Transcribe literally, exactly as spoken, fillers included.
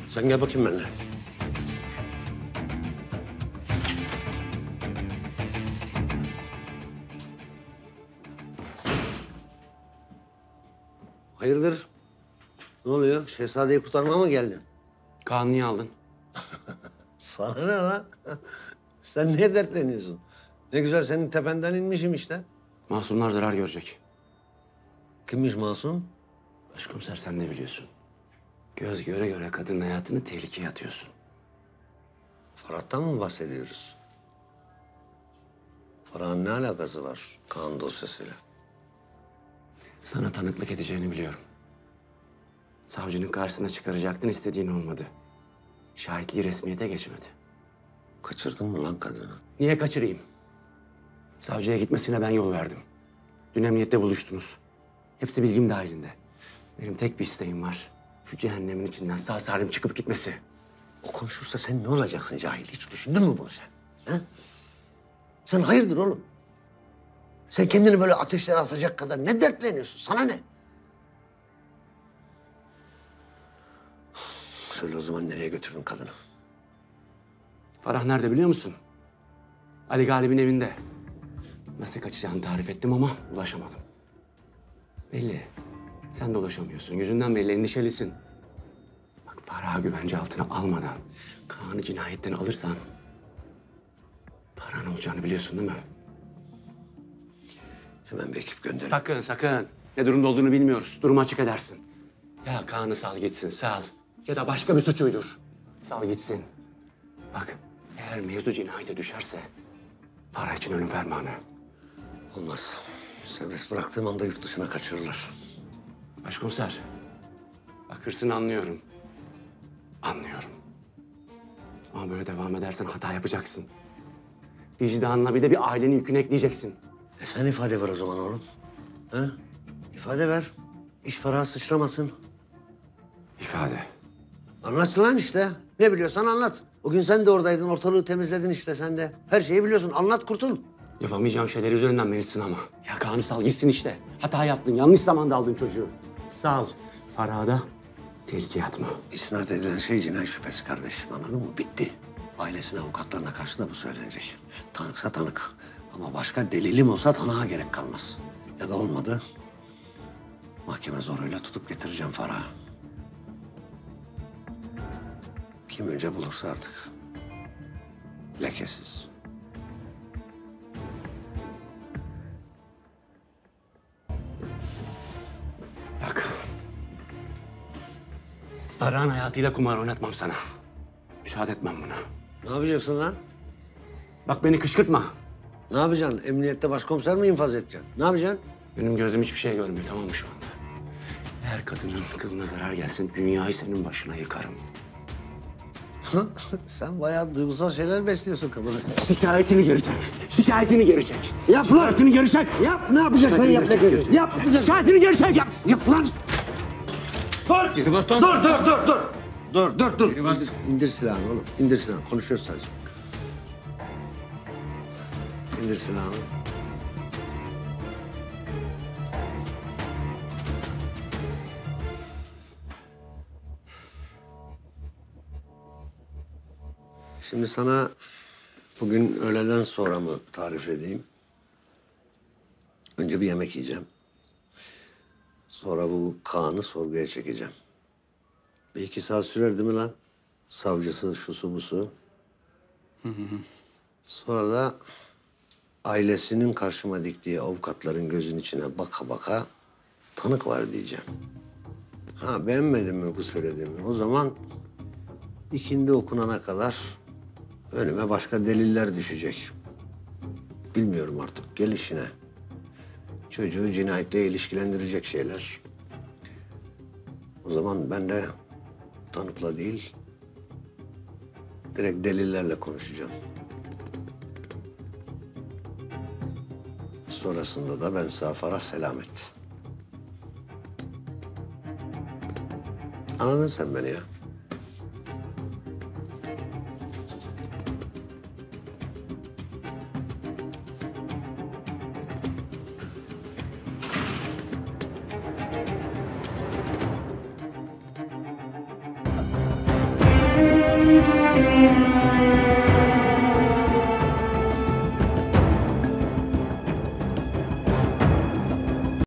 Sen gel bakayım benimle. Hayırdır? Ne oluyor? Şehzadeyi kurtarmaya mı geldin? Kaan'ı niye aldın? Sana ne lan? Sen niye dertleniyorsun? Ne güzel senin tependen inmişim işte. Masumlar zarar görecek. Kimmiş Masum? Başkomiser sen ne biliyorsun? Göz göre göre kadının hayatını tehlikeye atıyorsun. Ferhat'tan mı bahsediyoruz? Ferhat'ın ne alakası var Kaan dosyasıyla? Sana tanıklık edeceğini biliyorum. Savcının karşısına çıkaracaktın, istediğin olmadı. Şahitliği resmiyete geçmedi. Kaçırdın mı lan kadını? Niye kaçırayım? Savcıya gitmesine ben yol verdim. Dün emniyette buluştunuz. Hepsi bilgim dahilinde. Benim tek bir isteğim var. Şu cehennemin içinden sağ salim çıkıp gitmesi. O konuşursa sen ne olacaksın cahil? Hiç düşündün mü bunu sen? Ha? Sen hayırdır oğlum? Sen kendini böyle ateşlere atacak kadar ne dertleniyorsun? Sana ne? Söyle o zaman nereye götürdün kadını? Farah nerede biliyor musun? Ali Galip'in evinde. Nasıl kaçacağını tarif ettim ama ulaşamadım. Belli. Sen de ulaşamıyorsun. Yüzünden belli, endişelisin. Bak Farah'ı güvence altına almadan Kaan'ı cinayetten alırsan paran olacağını biliyorsun değil mi? Hemen bir ekip gönder. Sakın sakın. Ne durumda olduğunu bilmiyoruz. Durumu açık edersin. Ya Kaan'ı sal gitsin sal. Ya da başka bir suç uydur. Sal gitsin. Bak eğer mevzu cinayete düşerse para için ölüm fermanı. Olmaz. Serbest bıraktığım anda yurt dışına kaçırırlar. Başkomiser. Bak hırsını anlıyorum. Anlıyorum. Ama böyle devam edersen hata yapacaksın. Vicdanına bir de bir ailenin yükünü ekleyeceksin. E sen ifade ver o zaman oğlum. Ha? İfade ver. İş Farah'a sıçramasın. İfade. Anlat lan işte. Ne biliyorsan anlat. O gün sen de oradaydın, ortalığı temizledin işte sen de. Her şeyi biliyorsun. Anlat, kurtul. Yapamayacağım şeyler üzerinden beni sınama. Ya Kaan'ı sal gitsin işte. Hata yaptın, yanlış zamanda aldın çocuğu. Sal. Farah'ı da tehlikeye atma. İsnat edilen şey cinayet şüphesi kardeşim, anladın mı? Bitti. Ailesine, avukatlarına karşı da bu söylenecek. Tanıksa tanık. Ama başka delilim olsa tanığa gerek kalmaz. Ya da olmadı. Mahkeme zoruyla tutup getireceğim Farah'ı. Kim önce bulursa artık. Lekesiz. Bak. Farah'ın hayatıyla kumar oynatmam sana. Müsaade etmem buna. Ne yapacaksın lan? Bak beni kışkırtma. Ne yapacaksın? Emniyette başkomiser mi infaz edeceksin? Ne yapacaksın? Benim gözüm hiçbir şey görmüyor tamam mı şu anda? Eğer kadının kılına zarar gelsin dünyayı senin başına yıkarım. Sen bayağı duygusal şeyler besliyorsun kadını. Şikayetini görecek. Şikayetini görecek. Yap lan! Şikayetini görecek. Yap! Ne yapacaksan yap Lekesiz. Yap! Şikayetini görecek. Yap. Yap lan! Dur! Geri bas lan! Dur, dur, dur, dur! Dur, dur, dur! Geri bas. İndir, indir silahını oğlum. İndir silahını. Konuşuyoruz sadece. İndir silahını. Şimdi sana bugün öğleden sonra mı tarif edeyim? Önce bir yemek yiyeceğim. Sonra bu Kaan'ı sorguya çekeceğim. Bir iki saat sürer değil mi lan? Savcısı, şusu busu. Sonra da ailesinin karşıma diktiği avukatların gözün içine baka baka tanık var diyeceğim. Ha beğenmedin mi bu söylediğimi? O zaman ikindi okunana kadar önüme başka deliller düşecek. Bilmiyorum artık gelişine. Çocuğu cinayetle ilişkilendirecek şeyler. O zaman ben de tanıkla değil, direkt delillerle konuşacağım. Sonrasında da ben sağ Farah selamet. Anladın sen beni ya. Dur!